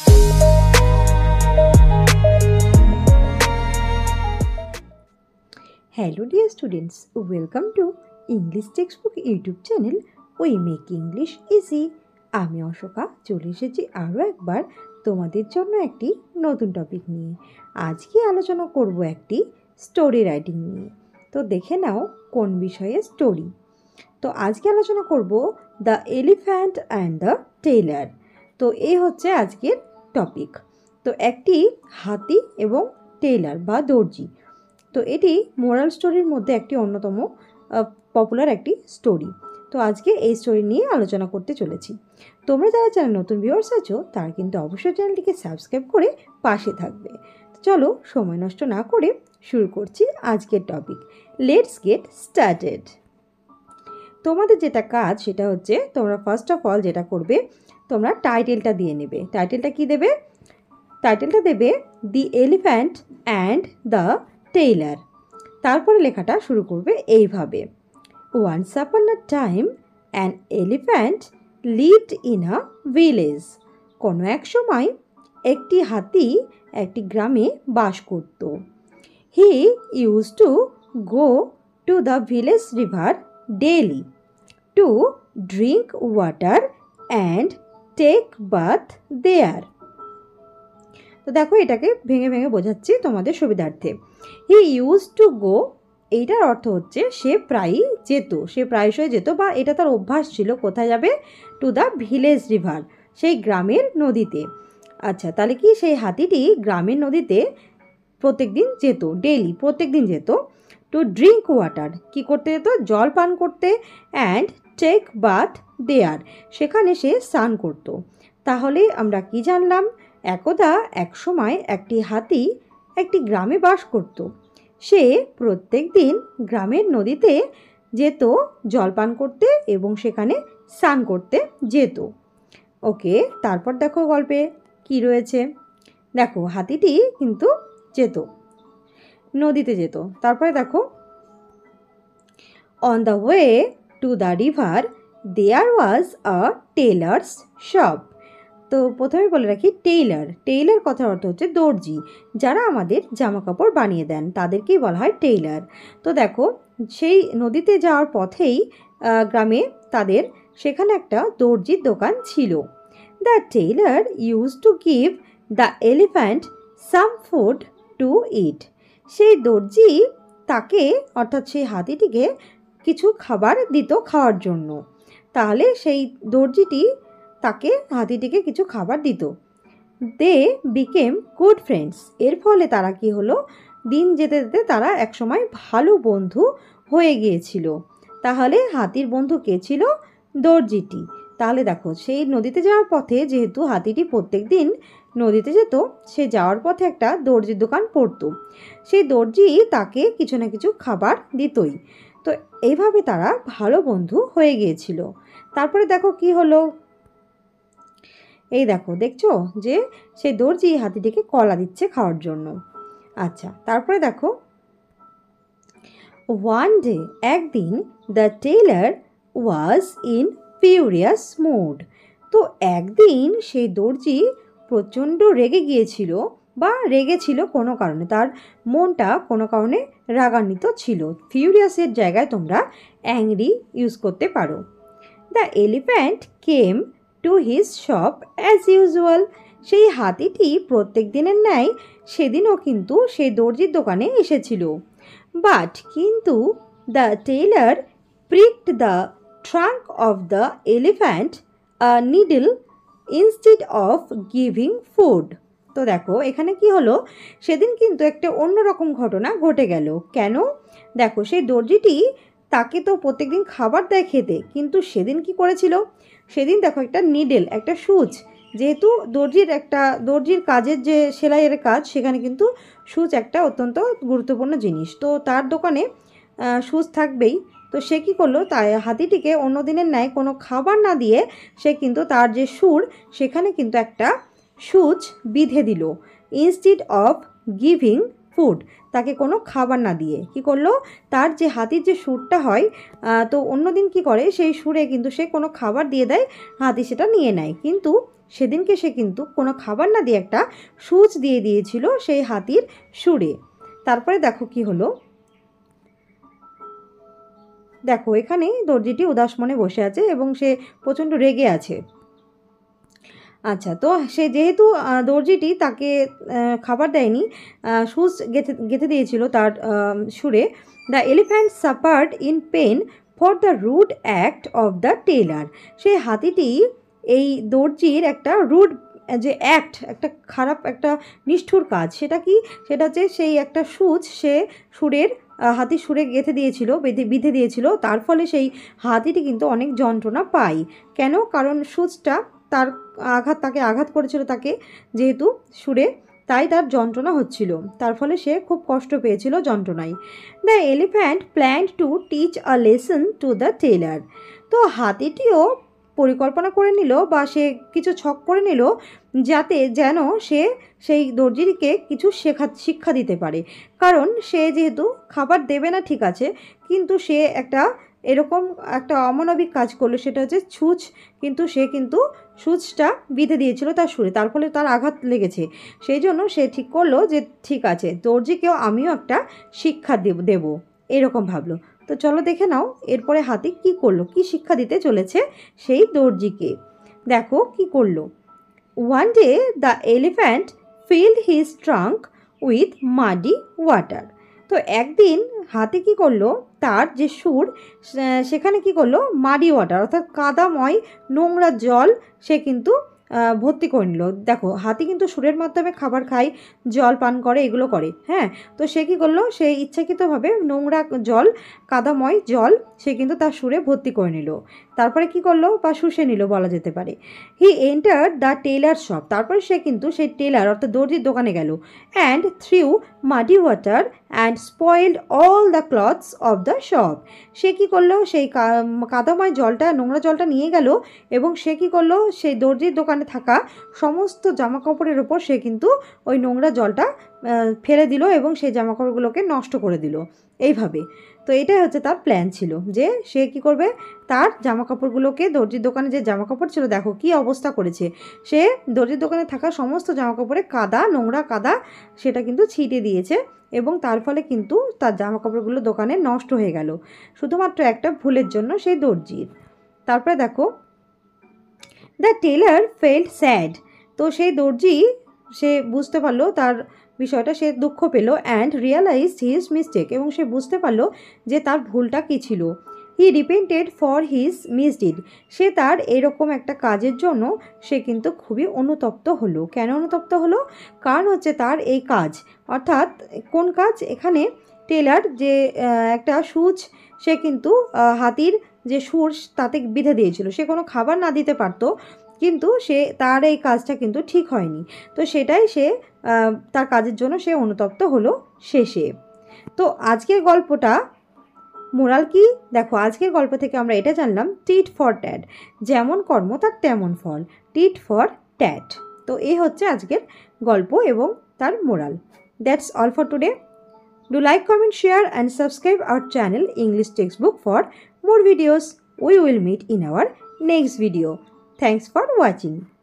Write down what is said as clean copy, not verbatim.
Hello dear students, welcome to English Textbook YouTube channel We Make English Easy. আমি অশোকা চলে এসেছি আরও একবার তোমাদের জন্য একটি নতুন টপিক নিয়ে। আজকে আলোচনা করব একটি স্টোরি রাইটিং নিয়ে। তো দেখে নাও কোন বিষয়ে স্টোরি। তো আজকে আলোচনা করব the elephant and the tailor. তো এই হচ্ছে আজকের টপিক। তো একটি হাতি এবং টেইলার বা দর্জি, তো এটি মোরাল স্টোরির মধ্যে একটি অন্যতম পপুলার একটি স্টোরি। তো আজকে এই স্টোরি নিয়ে আলোচনা করতে চলেছি। তোমরা যারা চ্যানেল নতুন ভিউয়ার্স আছো তারা কিন্তু অবশ্যই চ্যানেলটিকে সাবস্ক্রাইব করে পাশে থাকবে। চলো সময় নষ্ট না করে শুরু করছি আজকের টপিক। Let's get started. তোমাদের যেটা কাজ সেটা হচ্ছে তোমরা ফার্স্ট অফ অল যেটা করবে, তোমরা টাইটেলটা দিয়ে নেবে। টাইটেলটা কি দেবে? টাইটেলটা দেবে the elephant and the tailor. তারপরে লেখাটা শুরু করবে এইভাবে, once upon a time an elephant lived in a village. কোনো এক সময় একটি হাতি একটি গ্রামে বাস করত। He use to go to the village river daily to drink water and take bath there. তো দেখো এটাকে ভেঙে ভেঙে বোঝাচ্ছি তোমাদের সুবিধার্থে। হি ইউজ টু গো, এইটার অর্থ হচ্ছে সে প্রায়ই যেত, সে প্রায়শই যেত বা এটা তার অভ্যাস ছিল। কোথায় যাবে? টু দ্য ভিলেজ রিভার, সেই গ্রামের নদীতে। আচ্ছা, তাহলে কি সেই হাতিটি গ্রামের নদীতে প্রত্যেক দিন যেত, ডেইলি প্রত্যেক দিন যেত। টু ড্রিঙ্ক ওয়াটার, কি করতে যেত? জল পান করতে। অ্যান্ড টেক বাথ দেয়ার, সেখানে সে স্নান করত। তাহলে আমরা কি জানলাম? একদা এক সময় একটি হাতি একটি গ্রামে বাস করত। সে প্রত্যেক দিন গ্রামের নদীতে যেত জলপান করতে এবং সেখানে স্নান করতে যেত। ওকে, তারপর দেখো গল্পে কি রয়েছে। দেখো হাতিটি কিন্তু যেত, নদীতে যেত। তারপরে দেখো, on the way to the river there was a tailor's shop. তো প্রথমে বলে রাখি, টেইলার, টেইলার কথার অর্থ হচ্ছে দর্জি, যারা আমাদের জামা কাপড় বানিয়ে দেন তাদেরকেই বলা হয় টেইলার। তো দেখো সেই নদীতে যাওয়ার পথেই গ্রামে তাদের সেখানে একটা দর্জির দোকান ছিল। The tailor use to give the elephant some food to eat. সেই দর্জি তাকে, অর্থাৎ সেই হাতিটিকে কিছু খাবার দিত খাওয়ার জন্য। তাহলে সেই দর্জিটি তাকে, হাতিটিকে কিছু খাবার দিত। They became good friends. এর ফলে তারা কি হলো? দিন যেতে যেতে তারা একসময় ভালো বন্ধু হয়ে গিয়েছিল। তাহলে হাতির বন্ধু কে ছিল? দর্জিটি। তাহলে দেখো সেই নদীতে যাওয়ার পথে, যেহেতু হাতিটি প্রত্যেক দিন নদীতে যেত, সে যাওয়ার পথে একটা দর্জির দোকান পড়তো। সেই দর্জি তাকে কিছু না কিছু খাবার দিতই। তো এইভাবে তারা ভালো বন্ধু হয়ে গিয়েছিল। তারপরে দেখো কি হলো, এই দেখো দেখছো যে সেই দর্জি হাতিটিকে কলা দিচ্ছে খাওয়ার জন্য। আচ্ছা, তারপরে দেখো, ওয়ান ডে, একদিন, the tailor was in furious mood. তো একদিন সেই দর্জি প্রচণ্ড রেগে গিয়েছিল বা রেগেছিল কোনো কারণে, তার মনটা কোনো কারণে রাগান্বিত ছিল। ফিউরিয়াসের জায়গায় তোমরা অ্যাংরি ইউজ করতে পারো। The elephant came to his shop as usual. সেই হাতিটি প্রত্যেক দিনের ন্যায় সেদিনও কিন্তু সেই দর্জির দোকানে এসেছিল। বাট কিন্তু the tailor pricked the trunk of the elephant a needle instead of giving food. তো দেখো এখানে কি হলো, সেদিন কিন্তু একটা অন্যরকম ঘটনা ঘটে গেল। কেন? দেখো সেই দর্জিটি তাকে তো প্রত্যেকদিন খাবার দেয় খেতে, কিন্তু সেদিন কি করেছিল? সেদিন দেখো একটা নিডেল, একটা সূচ, যেহেতু দর্জির কাজের যে সেলাইয়ের কাজ, সেখানে কিন্তু সূচ একটা অত্যন্ত গুরুত্বপূর্ণ জিনিস। তো তার দোকানে সূচ থাকবেই। তো সে কী করলো, তাই হাতিটিকে অন্য দিনের ন্যায় কোনো খাবার না দিয়ে সে কিন্তু তার যে সুর, সেখানে কিন্তু একটা সূচ বিধে দিল। ইনস্টিড অফ গিভিং ফুড, তাকে কোনো খাবার না দিয়ে কি করলো, তার যে হাতির যে সুরটা হয়, তো অন্যদিন কি করে সেই সুরে কিন্তু সে কোনো খাবার দিয়ে দেয়, হাতি সেটা নিয়ে নেয়। কিন্তু সেদিনকে সে কিন্তু কোনো খাবার না দিয়ে একটা সূচ দিয়ে দিয়েছিল সেই হাতির সুরে। তারপরে দেখো কি হলো, দেখো এখানে দর্জিটি উদাস মনে বসে আছে এবং সে প্রচণ্ড রেগে আছে। আচ্ছা, তো সে যেহেতু দর্জিটি তাকে খাবার দেয়নি, সূচ গেঁথে দিয়েছিল তার সুরে, the elephant suffered in pain for the rude act of the tailor. সেই হাতিটি এই দর্জির একটা রুড যে অ্যাক্ট, একটা খারাপ একটা নিষ্ঠুর কাজ, সেটা কি, সেটা হচ্ছে সেই একটা সূচ সে সুরের হাতির সুরে গেঁথে দিয়েছিল, বিঁধে দিয়েছিল, তার ফলে সেই হাতিটি কিন্তু অনেক যন্ত্রণা পায়। কেন? কারণ সূচটা তাকে আঘাত করেছিল তাকে যেহেতু সুরে, তাই তার যন্ত্রণা হচ্ছিল, তার ফলে সে খুব কষ্ট পেয়েছিল যন্ত্রণায়। The elephant planned to teach a lesson to the tailor. তো হাতিটিও পরিকল্পনা করে নিল বা সে কিছু ছক করে নিল যেন সে সেই দর্জিকে কিছু শিক্ষা দিতে পারে। কারণ সে যেহেতু খাবার দেবে না ঠিক আছে, কিন্তু সে এরকম একটা অমানবিক কাজ করলো, সেটা হচ্ছে সূচ, কিন্তু সে কিন্তু সূচটা বিঁধে দিয়েছিল তার সুরে, তার ফলে তার আঘাত লেগেছে। সেই জন্য সে ঠিক করলো যে ঠিক আছে, দর্জিকেও আমিও একটা শিক্ষা দেব, এরকম ভাবলো। তো চলো দেখে নাও এরপরে হাতি কি করলো, কি শিক্ষা দিতে চলেছে সেই দর্জিকে। দেখো কি করলো। One day the elephant filled his trunk with muddy water. তো একদিন হাতি কি করলো, তার যে সুর সেখানে কি করলো, মাডি ওয়াটার অর্থাৎ কাদাময় নোংরা জল সে কিন্তু ভর্তি করে নিল। দেখো হাতি কিন্তু সুরের মাধ্যমে খাবার খায়, জল পান করে, এগুলো করে, হ্যাঁ। তো সে কী করলো, সে ইচ্ছাকৃতভাবে নোংরা জল, কাদাময় জল সে কিন্তু তার সুরে ভর্তি করে নিল। তারপরে কি করলো, বা শুষে নিল বলা যেতে পারে। He enter the tailor shop. তারপরে সে কিন্তু সেই টেলার অর্থাৎ দর্জির দোকানে গেল। And threw muddy water and spoiled all the clothes of the shop. সে কী করলো, সেই কাদাময় জলটা, নোংরা জলটা নিয়ে গেল এবং সে কী করলো, সেই দর্জির দোকানে থাকা সমস্ত জামা কাপড়ের ওপর সে কিন্তু ওই নোংরা জলটা ফেলে দিল এবং সেই জামা কাপড়গুলোকে নষ্ট করে দিল এইভাবে। তো এটাই হচ্ছে তার প্ল্যান ছিল, যে সে কি করবে, তার জামা কাপড়গুলোকে, দর্জির দোকানে যে জামা কাপড় ছিল দেখো কি অবস্থা করেছে, সে দর্জির দোকানে থাকা সমস্ত জামা কাপড়ে কাদা, নোংরা কাদা সেটা কিন্তু ছিটিয়ে দিয়েছে এবং তার ফলে কিন্তু তার জামা কাপড়গুলো দোকানে নষ্ট হয়ে গেল, শুধুমাত্র একটা ভুলের জন্য সেই দর্জির। তারপরে দেখো, দ্য টেলার ফেল্ট স্যাড। তো সেই দর্জি সে বুঝতে পারলো তার বিষয়টা, সে দুঃখ পেল। অ্যান্ড রিয়ালাইজড হিজ মিস্টেক, এবং সে বুঝতে পারলো যে তার ভুলটা কী ছিল। He repented for his misdeed. সে তার এরকম একটা কাজের জন্য সে কিন্তু খুবই অনুতপ্ত হলো। কেন অনুতপ্ত হলো? কারণ হচ্ছে তার এই কাজ, অর্থাৎ কোন কাজ, এখানে টেলার যে একটা সূচ সে কিন্তু হাতির যে সুর তাতে বিঁধে দিয়েছিল, সে কোনো খাবার না দিতে পারতো, কিন্তু তার এই কাজটা কিন্তু ঠিক হয়নি। তো সেটাই সে তার কাজের জন্য সে অনুতপ্ত হলো শেষে। তো আজকের গল্পটা মোরাল কি? দেখো আজকের গল্প থেকে আমরা এটা জানলাম, টিট ফর ট্যাট, যেমন কর্ম তার তেমন ফল, টিট ফর ট্যাট। তো এই হচ্ছে আজকের গল্প এবং তার মোরাল। That's all for today. Do like, comment, share and subscribe our channel English Textbook for more videos. We will meet in our next video. Thanks for watching.